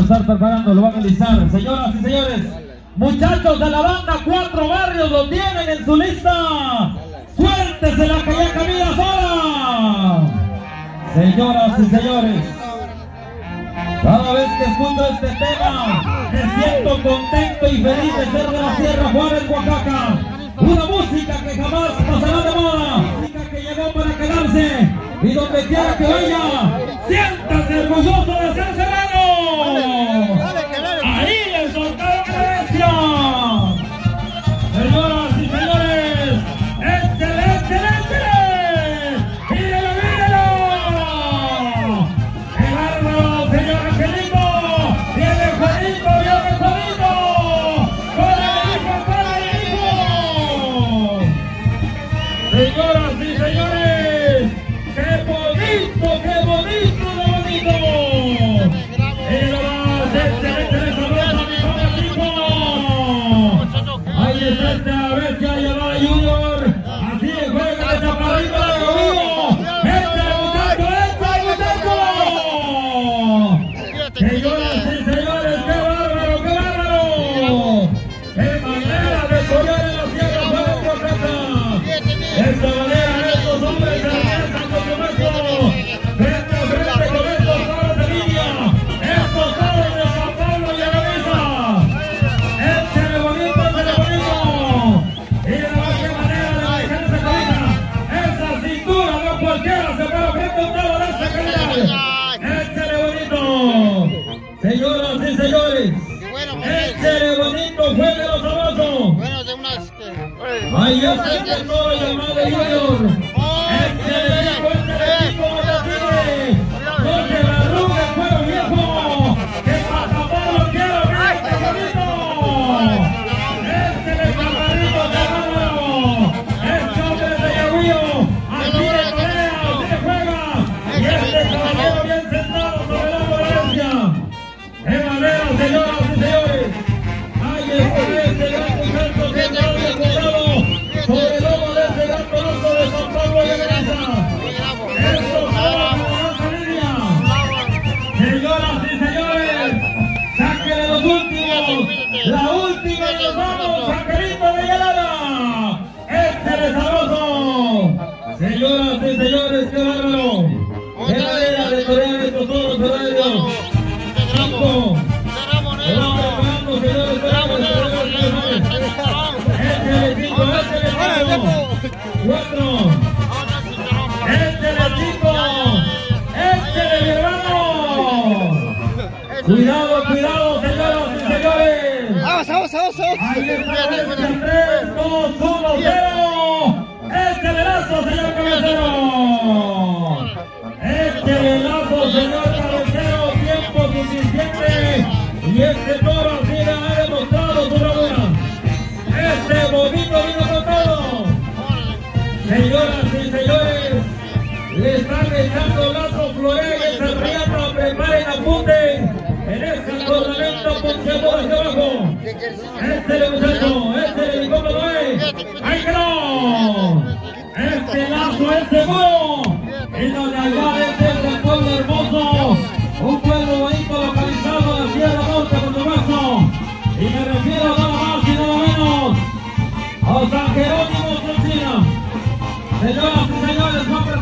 estar preparando, lo van a listar. Señoras y señores, muchachos de la banda Cuatro Barrios lo tienen en su lista. Suéltesela que ya camina sola. Señoras y señores, cada vez que escucho este tema me siento contento y feliz de ser de la Sierra Juárez, Oaxaca. Una música que jamás pasará de moda, música que llegó para quedarse, y donde quiera que vaya, siéntase orgulloso de ser sereno. Ahí le soltaron la bestia. Señoras y señores, ¡excelente! ¡Míralo! ¡El bárbaro, señor Angelito! ¡Viene Juanito! Señoras y señores, ¡qué bonito! ¡Y lo más excelente de esa rosa, mi favorito! Ahí está esta bestia llamada Junior, así juega de chaparrito de Gobino. ¡Échale, muchacho! Señoras y señores, ¡qué bárbaro! ¡Qué manera de correr en la Sierra Juárez, Oaxaca! Esta manera de estos hombres se arriesgan con su maestro, frente a frente con estos toros de línea, estos toros de San Pablo y Aravisa. Échale bonito. Y de qué manera de manejar esa cabeza, esa cintura, no cualquiera se para frente a un toro de esa calidad. Échale bonito. Señoras y señores, échale bonito, jueguelo sabroso. Ahí está el toro llamado Junior. Échale rico, no tiene. No se la arrugue el cuero viejo. Que Pasapalo quiero ver este bonito. Échale camarito de bárbaro. Este hombre de Yaguillo. Así le pelea, así le juega. Y este caballero bien sentado sobre la violencia. ¡Qué manera, señoras y señores! ¡Ahí está este gran muchacho que está desbordado sobre el lomo de este gran coloso de San Pablo y Aravisa! ¡Estos son la línea! Señoras y señores, sáquenle los últimos, la última y nos vamos, Jaquerito de Yalana. ¡Échale sabroso! Señoras y señores, qué bárbaro. ¡Qué manera de torear estos toros, verdad de Dios! ¡Cinco! ¡Se van preparando, señores! ¡Échale cinco! ¡Cuatro! ¡Échale cinco! ¡Échale, mi hermano! ¡Cuidado, señoras y señores! ¡Vamos! ¡Ahí está la bestia! 3, 2, 1, 0. ¡Échale lazo, señor cabecero! ¡Échale lazo, señor cabecero! ¡Tiempo suficiente! Y este toro así le ha demostrado su bravura. Este bonito vino con todo. Señoras y señores, le están echando lazo Florea y esa riata. Preparen, apunten en este corralento puncheador hacia abajo. Este muchacho, este cómo lo es. ¡Ay, que no! Este lazo es seguro. Y donde allá es el pueblo hermoso, un pueblo bonito localizado en la Sierra Norte, por supuesto. Y me refiero nada más y nada menos a San Jerónimo Cecina. Señoras y señores,